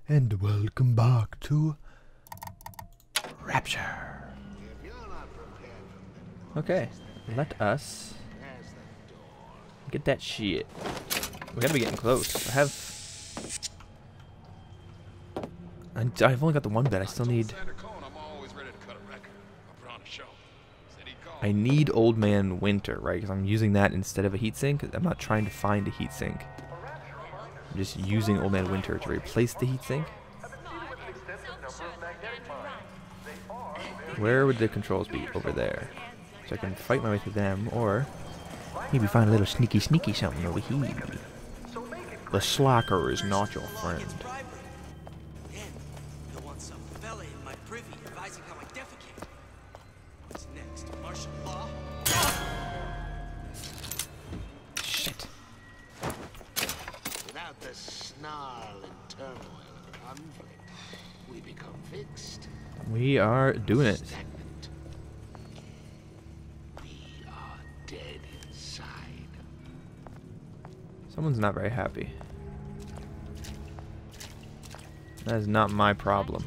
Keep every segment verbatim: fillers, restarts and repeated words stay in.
And welcome back to Rapture. Okay, let us get that shit. We gotta be getting close. I have... I, I've only got the one bed. I still need... I need Old Man Winter, right? Because I'm using that instead of a heatsink. I'm not trying to find a heatsink. I'm just using Old Man Winter to replace the heatsink. Where would the controls be? Over there. So I can fight my way through them, or maybe find a little sneaky sneaky something over here. The slacker is not your friend. Shit. Without the snarl and turmoil of conflict, we become fixed. We are doing it. We are dead inside. Someone's not very happy. That is not my problem.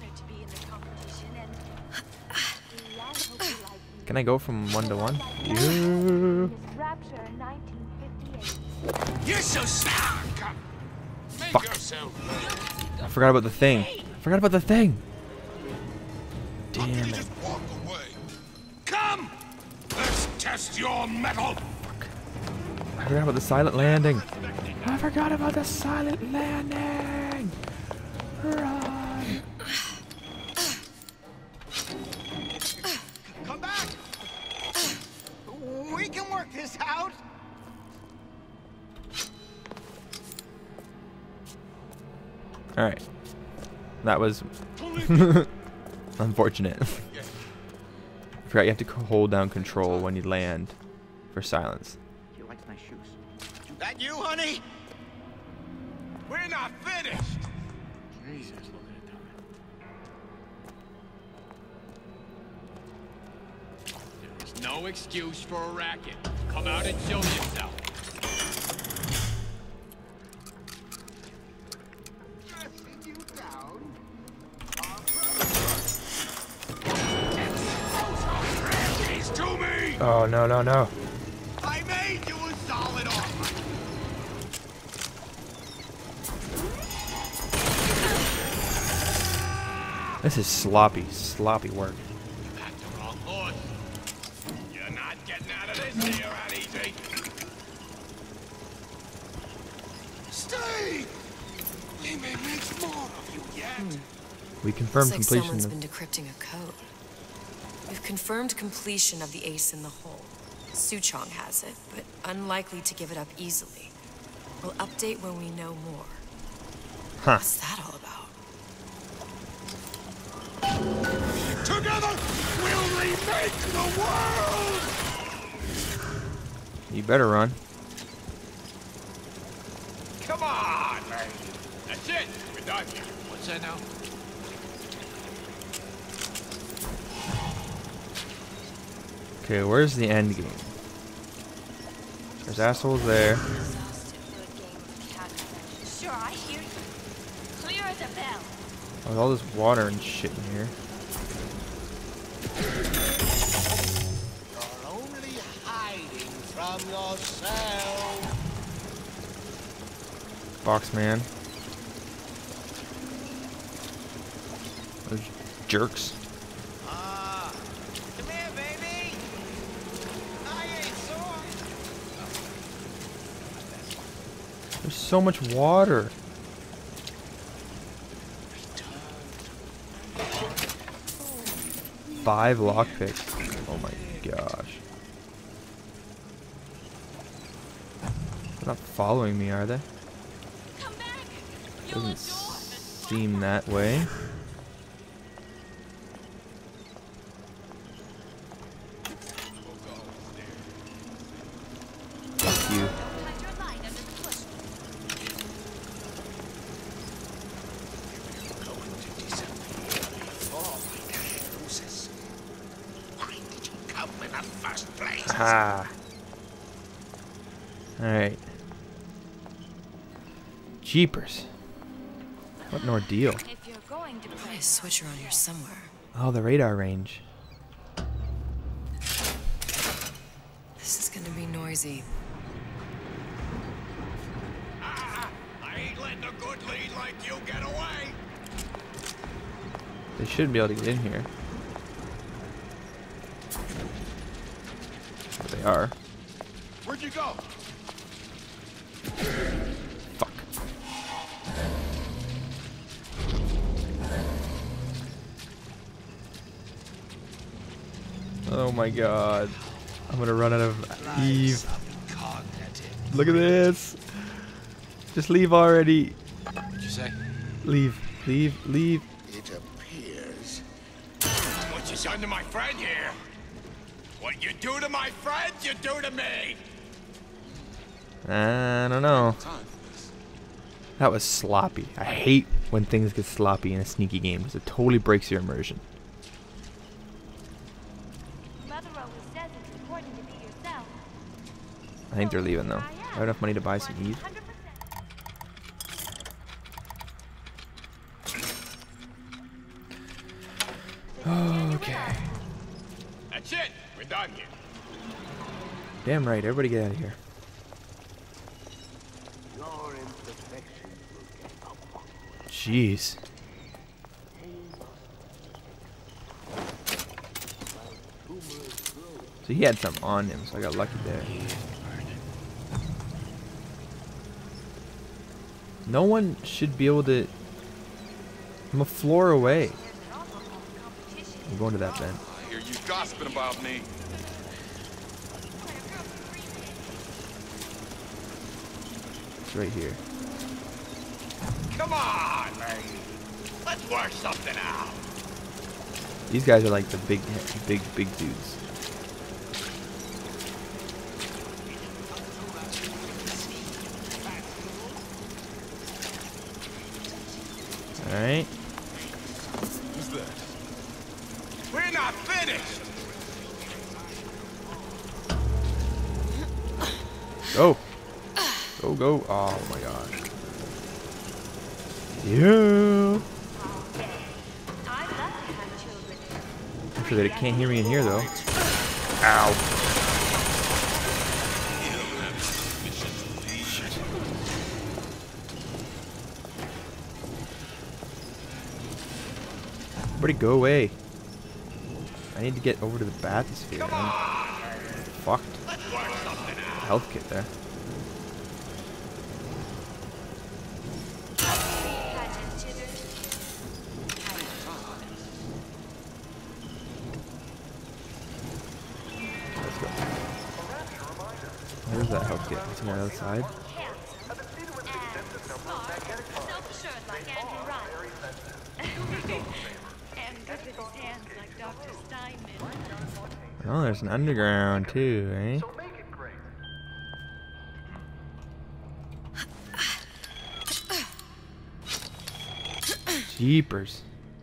Can I go from one to one? Yeah. You're so smart. Fuck. I forgot about the thing. I forgot about the thing. Damn it. Just walk away. Come! Let's test your metal! Fuck. I forgot about the silent landing. I forgot about the silent landing. Run. Come back! We can work this out! Alright. That was unfortunate. I forgot you have to hold down control when you land for silence. He likes my shoes. That you, honey? We're not finished! Jesus, look at it. There's no excuse for a racket. Come out and show yourself. Dressing you down? To me! Oh, no, no, no. I made you a solid offer! This is sloppy, sloppy work. You got the wrong horse. You're not getting out of this here out easy. Stay! We may make more of you yet. We confirmed Looks like completion someone's of... been decrypting a code. We've confirmed completion of the ace in the hole. Suchong has it, but unlikely to give it up easily. We'll update when we know more. Huh. What's that all about? Together, we'll remake the world! You better run. Come on, man. That's it. We're done. What's that now? Okay, where's the end game? There's assholes there. Sure, I hear you. Clear as a bell. There's all this water and shit in here. You're only hiding from yourself. Boxman. Those jerks. Ah, come here, baby. I ain't sore. There's so much water. Five lockpicks. Oh my gosh. They're not following me, are they? Come back. You'll Doesn't adore. seem that way. Fuck you. Hide your light under the cushion. Going to disappear before my process. Why did you come in the first place? Ha. Alright. Jeepers. What an ordeal. If you're going to Probably a switch around here somewhere. Oh, the radar range. This is gonna be noisy. Ah, I ain't letting a good lead like you get away. They should be able to get in here. But they are. Where'd you go? Fuck. Oh my god. I'm gonna run out of Eve. Look at this. Just leave already. What'd you say? Leave. Leave. Leave. It appears. What you done to my friend here? What you do to my friend, you do to me. I don't know. Time for this. That was sloppy. I hate when things get sloppy in a sneaky game because it totally breaks your immersion. Mother always says it's important to be yourself. I think they're leaving though. I have enough money to buy some Eve. one hundred percent. Okay. That's it. We're done here. Damn right. Everybody get out of here. Jeez. So he had something on him, so I got lucky there. No one should be able to... I'm a floor away. I'm going to that vent. I hear you gossiping about me. It's right here. Come on, man. Let's work something out. These guys are like the big, big, big dudes. Alright. Who's that? We're not finished. Go! Go, go. Oh my god. Yeah! I'd love to have children. I'm sure they can't hear me in here though. Ow. Everybody go away. I need to get over to the bathysphere. I'm fucked. Health kit there. Let's go. Where's that health kit? It's on the other side. Self-assured like Andrew Ryan. And good with his hands like Doctor Steinman. Oh, there's an underground too, eh? Jeepers.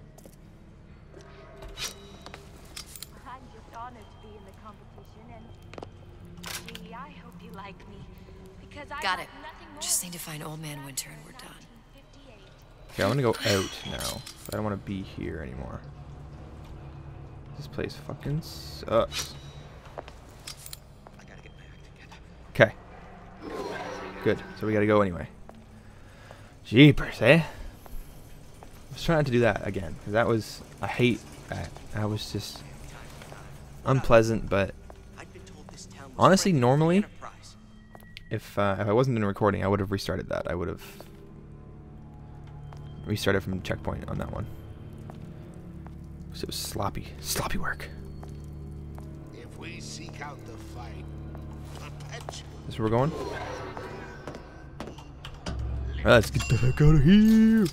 I'm just honored to be in the competition, and gee, I hope you like me. Because I Got want it. nothing more Just than need to find Old Man Winter and we're done. nineteen fifty-eight. Okay, I want to go out now. I don't want to be here anymore. This place fucking sucks. Okay. Good. So we gotta go anyway. Jeepers, eh? I was trying to do that again, because that was... I hate that. That was just... unpleasant, but... honestly, normally... If, uh, if I wasn't in recording, I would have restarted that. I would have... restarted from checkpoint on that one. So it was sloppy. Sloppy work. If we seek out the fight, perpetual. This is where we're going? Alright, let's get the heck out of here!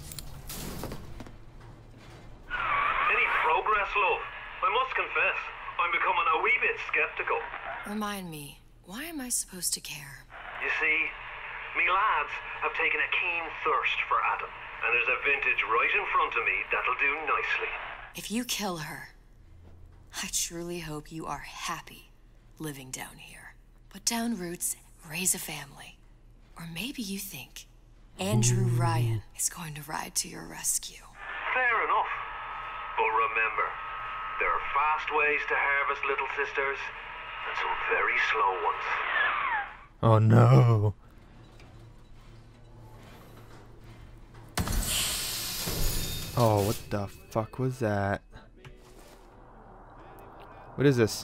Any progress, love? I must confess, I'm becoming a wee bit skeptical. Remind me, why am I supposed to care? You see, me lads have taken a keen thirst for Adam, and there's a vintage right in front of me that'll do nicely. If you kill her, I truly hope you are happy living down here. Put down roots, raise a family. Or maybe you think Andrew Ryan is going to ride to your rescue. Fair enough. But remember, there are fast ways to harvest little sisters, and some very slow ones. Oh no. Oh, what the fuck was that? What is this?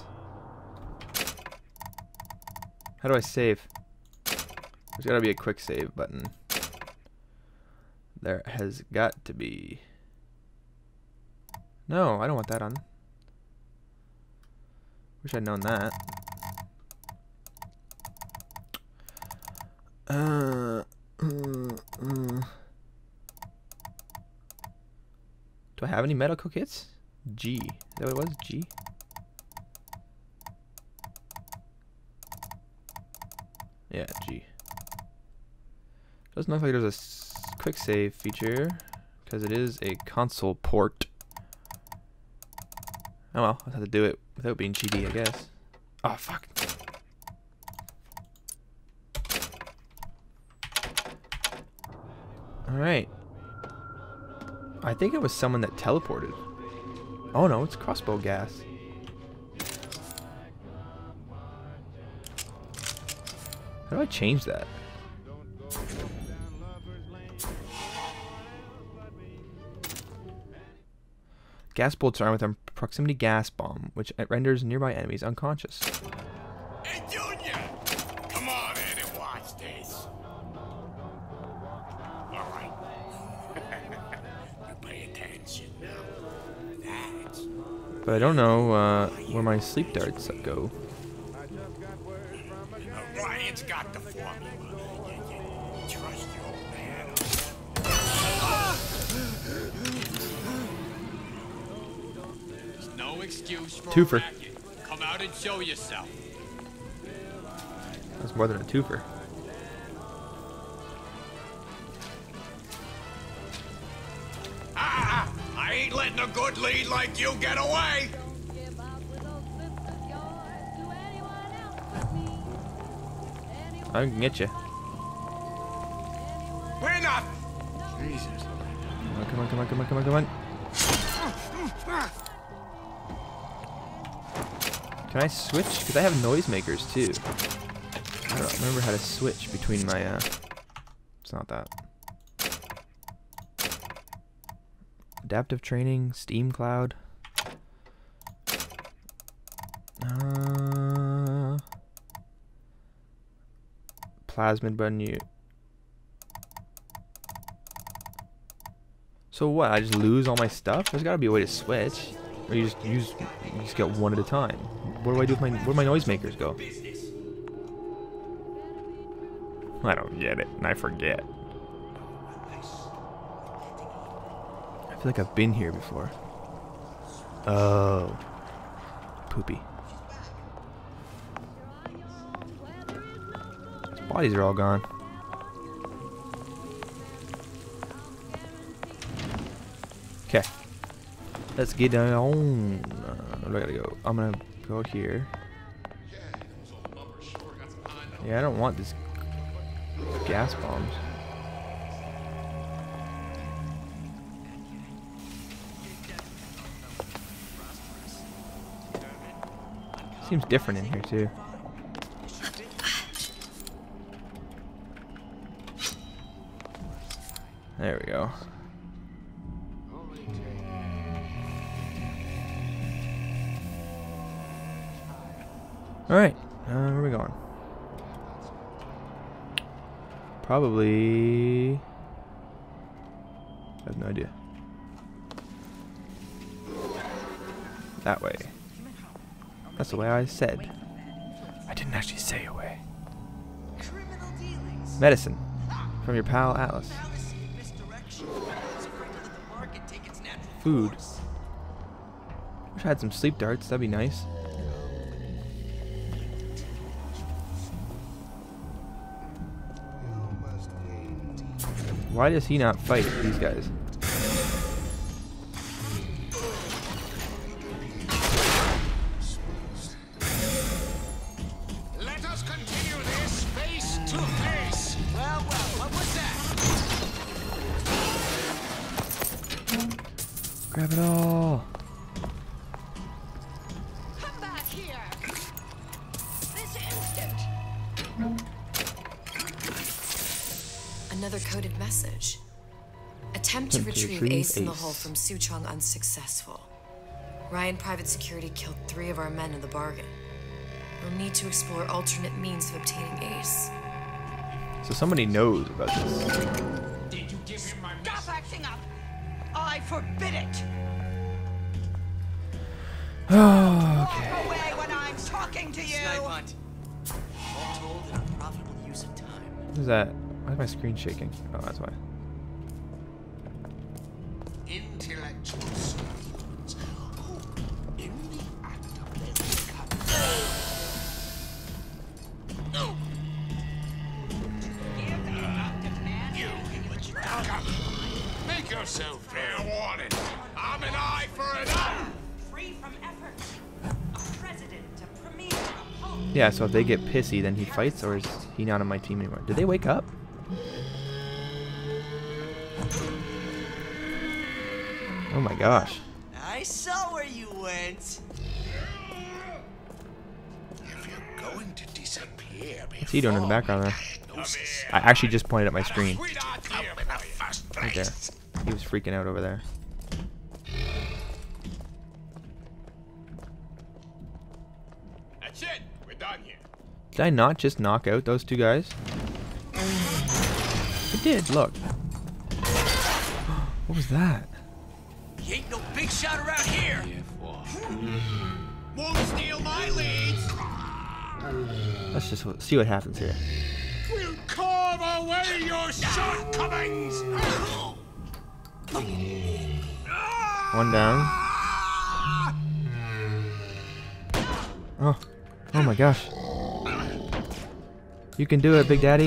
How do I save? There's gotta be a quick save button. There has got to be. No, I don't want that on. Wish I'd known that. Uh, uh, uh. Do I have any medical kits? G. Is that what it was? G? Yeah, G. Doesn't look like there's a s quick save feature because it is a console port. Oh well, I'll have to do it without being cheaty, I guess. Oh fuck. Alright. I think it was someone that teleported. Oh no, it's crossbow gas. How do I change that? Gas bolts are armed with a proximity gas bomb, which renders nearby enemies unconscious. Hey, Junior! Come on in and watch this. All right. You pay attention now. That's... But I don't know uh, where my sleep darts go. Ryan's got the formula. You, you trust your old man. There's no excuse for Twofer. a racket. Come out and show yourself. That's more than a twofer. Ah! I ain't letting a good lead like you get away! I can get you. We're not... Jesus. Come on, come on, come on, come on, come on, come on. Can I switch? Because I have noisemakers too. I don't remember how to switch between my, uh... It's not that. Adaptive training, Steam Cloud. Uh... Plasmid button, you... So what, I just lose all my stuff? There's gotta be a way to switch. Or you just use, you just get one at a time. What do I do with my, where do my noisemakers go? I don't get it, and I forget. I feel like I've been here before. Oh. Poopy. These bodies are all gone. Okay. Let's get on. Uh, where do I gotta go? I'm gonna go here. Yeah, I don't want this gas bombs. Seems different in here too. There we go. Alright, uh, where are we going? Probably... I have no idea. That way. That's the way I said. I didn't actually say a way. Medicine. From your pal Atlas. Food. Wish I had some sleep darts, that'd be nice. Why does he not fight these guys? Let us continue this face to face. Well, well, what was that? Grab it all. Come back here. This instant. Another coded message. Attempt to Attempt to retrieve retrieve Ace in the Ace. Hole from Suchong unsuccessful. Ryan Private Security killed three of our men in the bargain. We'll need to explore alternate means of obtaining Ace. So somebody knows about this. Did you give him my Stop acting up. I forbid it. Oh, Walk away when I'm talking to you. Snipe hunt. All told, an unprofitable use of time. what is that? Why is my screen shaking? Oh, that's why. Intellectual screens. Oh, in the act of letting cut. You, what you come. Make yourself fair. I want it? I'm an eye for an eye. Free from effort. A president, a premier, a pope. Yeah, so if they get pissy, then he fights, or is he not on my team anymore? Did they wake up? Oh my gosh. I saw where you went. If you're going to disappear What's he doing in the background there? diagnosis, I actually just pointed at my screen. Sweetheart come here in the for you. first Right there. place. He was freaking out over there. That's it. We're done here. Did I not just knock out those two guys? I did, look. What was that? You ain't no big shot around here. Won't steal my leads. Let's just see what happens here. We'll carve away your shortcomings. One down. Oh. Oh my gosh. You can do it, Big Daddy.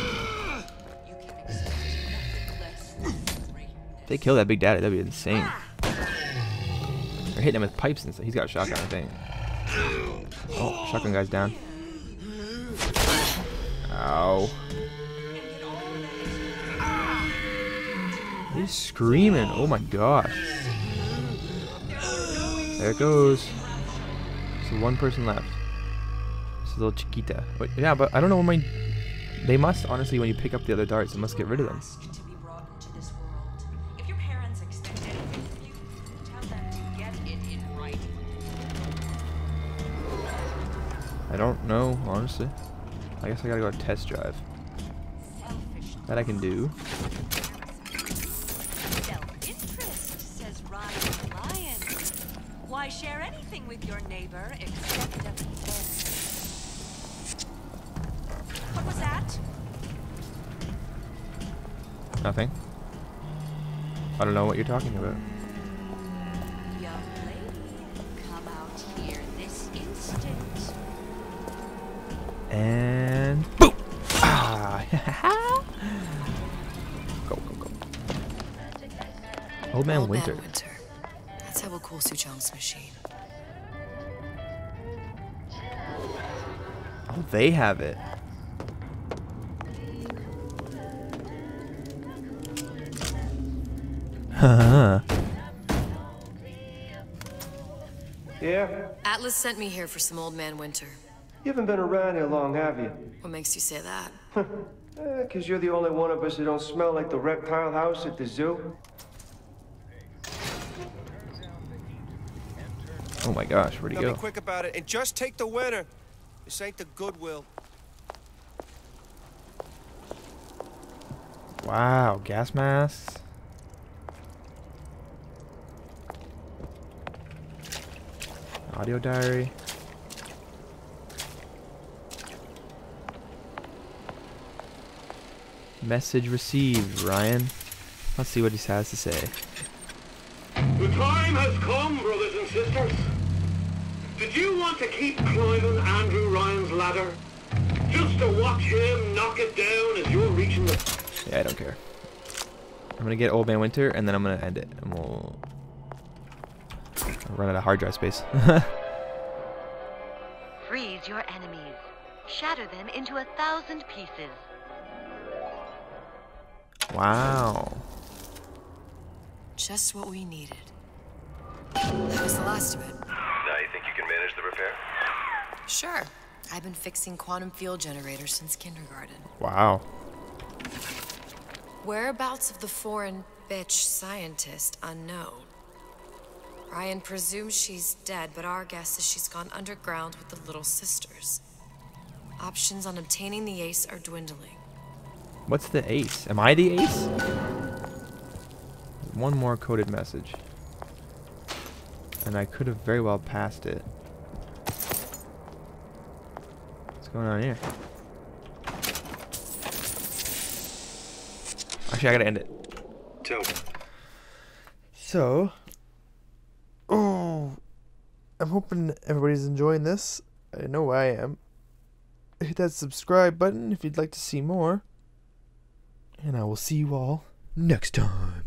If they kill that Big Daddy, that'd be insane. They're hitting him with pipes and stuff. He's got a shotgun, I think. Oh, shotgun guy's down. Ow. He's screaming. Oh my gosh. There it goes. So one person left. It's a little Chiquita. Wait, yeah, but I don't know when my... They must, honestly, when you pick up the other darts, it must get rid of them. To be brought into this world. If your parents expect anything from you, tell them to get it in writing. I don't know, honestly. I guess I gotta go test drive. That I can do. Self-interest, says Ryan the Lion. Why share anything with your neighbor except a pen? What was that? Nothing. I don't know what you're talking about. Young lady, come out here this instant. And boom! Ah! Go, go, go. Old Man Old Winter. Man Winter. That's how we'll cool Suchong's machine. Oh, they have it. Haha. Yeah? Atlas sent me here for some Old Man Winter. You haven't been around here long, have you? What makes you say that? Eh, 'cause you're the only one of us that don't smell like the reptile house at the zoo. Oh my gosh, where'd he Now go? be quick about it and just take the winner. This ain't the Goodwill. Wow, gas masks. Audio diary. Message received, Ryan. Let's see what he has to say. The time has come, brothers and sisters. Did you want to keep climbing Andrew Ryan's ladder? Just to watch him knock it down as you're reaching the... Yeah, I don't care. I'm gonna get Old Man Winter, and then I'm gonna end it. And we'll... I'll run out of hard drive space. Freeze your enemies. Shatter them into a thousand pieces. Wow. Just what we needed. That was the last of it. Now you think you can manage the repair? Sure. I've been fixing quantum field generators since kindergarten. Wow. Whereabouts of the foreign bitch scientist unknown. Ryan presumes she's dead, but our guess is she's gone underground with the Little Sisters. Options on obtaining the ace are dwindling. What's the ace? Am I the ace? One more coded message. And I could have very well passed it. What's going on here? Actually, I gotta end it. Two. So, oh, I'm hoping everybody's enjoying this. I know I am. Hit that subscribe button if you'd like to see more. And I will see you all next time.